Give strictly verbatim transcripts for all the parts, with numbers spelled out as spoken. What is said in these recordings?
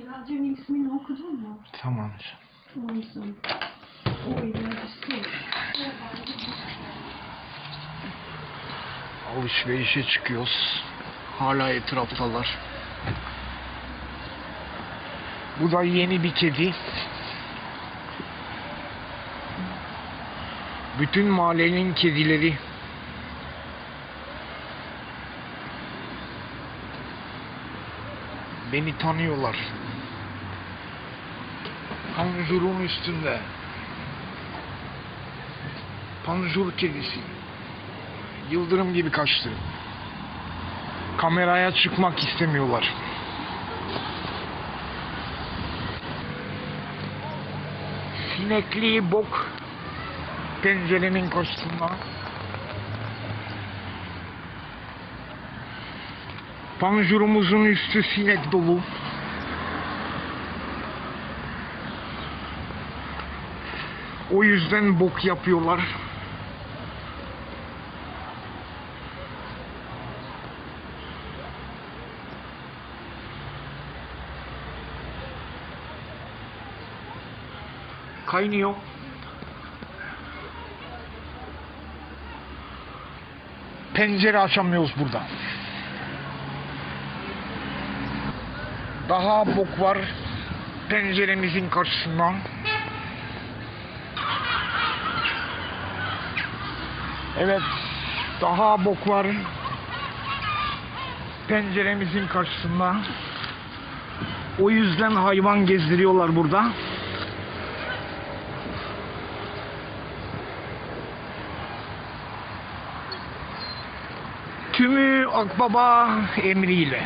Radyonun ismini okudun mu? Tamam. Olsun. O ilerisi. Alışverişe çıkıyoruz. Hala etraftalar. Bu da yeni bir kedi. Bütün mahallenin kedileri. Beni tanıyorlar. Panjurun üstünde. Panjur kedisi. Yıldırım gibi kaçtı. Kameraya çıkmak istemiyorlar. Sinekli bok pencerenin karşısında. Panjurumuzun üstü sinek dolu. O yüzden bok yapıyorlar. Kaynıyor. Pencere açamıyoruz burada. Daha bok var penceremizin karşısında. Evet, daha bok var penceremizin karşısında. O yüzden hayvan gezdiriyorlar burada. Tümü akbaba emriyle.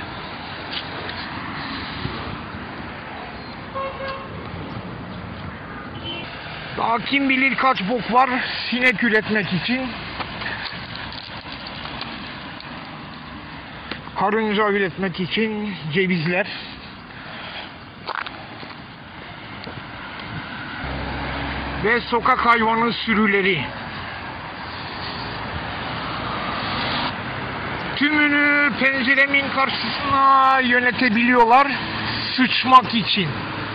Daha kim bilir kaç bok var sinek üretmek için. Karınca üretmek için cevizler. Ve sokak hayvanı sürüleri. Tümünü penceremin karşısına yönetebiliyorlar sıçmak için.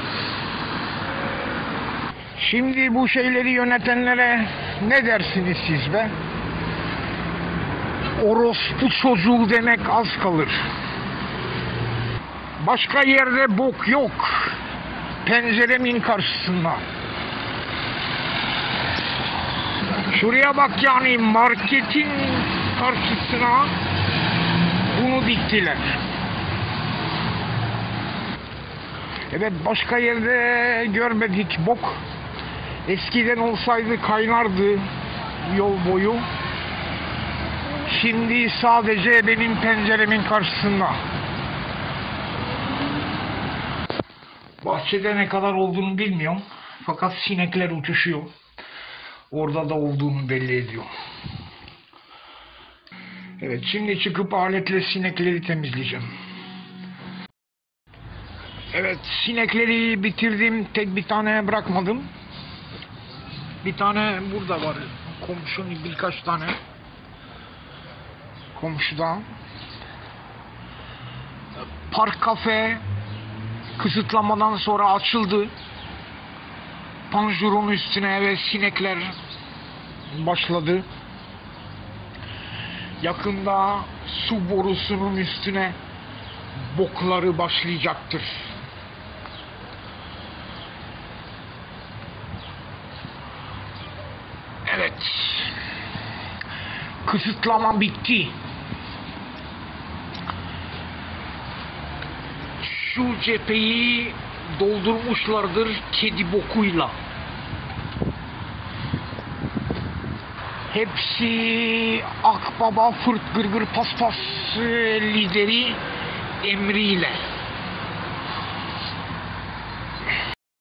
Şimdi bu şeyleri yönetenlere ne dersiniz siz be? Orospu çocuğu demek az kalır. Başka yerde bok yok. Penceremin karşısında. Şuraya bak yani marketin karşısına bunu diktiler. Evet, başka yerde görmedik bok. Eskiden olsaydı kaynardı yol boyu. Şimdi sadece benim penceremin karşısında. Bahçede ne kadar olduğunu bilmiyorum. Fakat sinekler uçuşuyor. Orada da olduğunu belli ediyor. Evet, şimdi çıkıp aletle sinekleri temizleyeceğim. Evet, sinekleri bitirdim. Tek bir tane bırakmadım. Bir tane burada var. Komşunun birkaç tane. Komşuda. Park kafe kısıtlamadan sonra açıldı. Panjurun üstüne ve sinekler başladı. Yakında su borusunun üstüne bokları başlayacaktır. Evet. Kısıtlama bitti. Şu cepheyi doldurmuşlardır kedi bokuyla. Hepsi Akbaba Fırt Gırgır Paspas lideri emriyle.